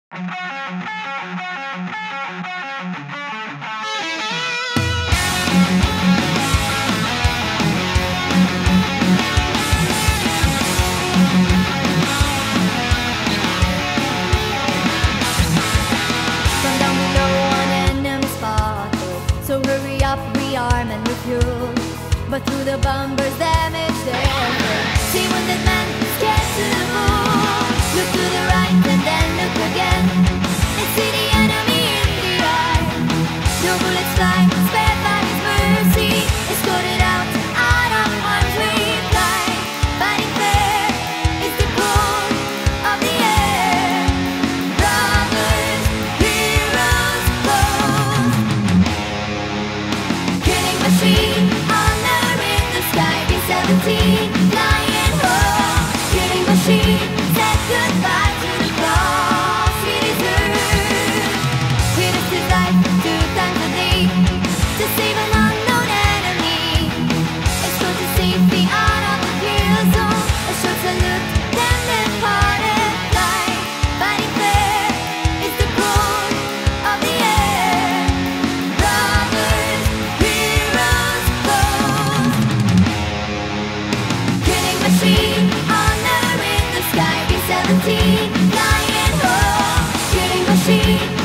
So hurry up, rearm and refuel. But through the bumpers, damage there. See wounded men scared to the moon. Look to the right and then look again, and see the enemy in the eye. No bullets fly, spared by his mercy. Escorted out of harm's way. Fly, fighting fair is the call of the air. Brothers, heroes, bold. Killing machine, honor in the sky. B-17, flying home. Killing machine, said goodbye to the cause he deserved. He risked his life 2 times a day to save an unknown enemy. Escort to safety out of the kill zone. A short salute, then departed. Fly, fighting fair is the call of the air. Brothers, heroes, bold. Killing machine, honor in the sky. B-17, flying home. Killing machine.